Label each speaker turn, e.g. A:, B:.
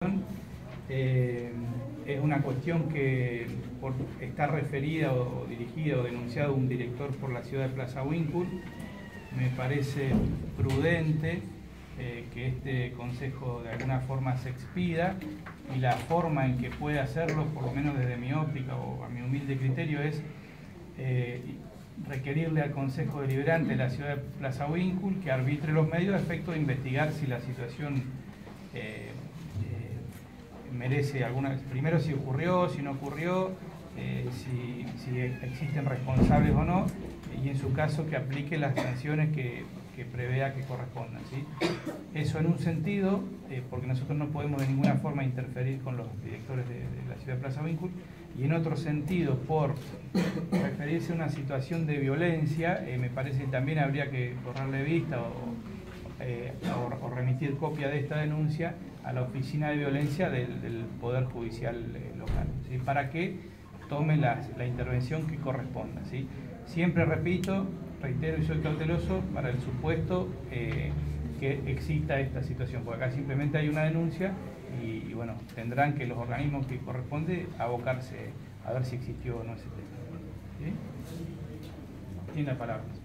A: Es una cuestión que está referida o dirigida o denunciado un director por la ciudad de Plaza Huíncul. Me parece prudente que este consejo de alguna forma se expida, y la forma en que puede hacerlo, por lo menos desde mi óptica o a mi humilde criterio, es requerirle al Consejo Deliberante de la ciudad de Plaza Huíncul que arbitre los medios a efecto de investigar si la situación merece alguna, primero si ocurrió, si no ocurrió, si existen responsables o no, y en su caso que aplique las sanciones que prevea que correspondan, ¿sí? Eso en un sentido, porque nosotros no podemos de ninguna forma interferir con los directores de la ciudad de Plaza Huíncul, y en otro sentido, por referirse a una situación de violencia, me parece que también habría que borrarle vista o remitir copia de esta denuncia a la oficina de violencia del Poder Judicial local, ¿sí? Para que tome la intervención que corresponda, ¿sí? Siempre repito, reitero y soy cauteloso para el supuesto que exista esta situación, porque acá simplemente hay una denuncia y bueno, tendrán que los organismos que corresponde abocarse a ver si existió o no ese tema, ¿sí? Tiene la palabra.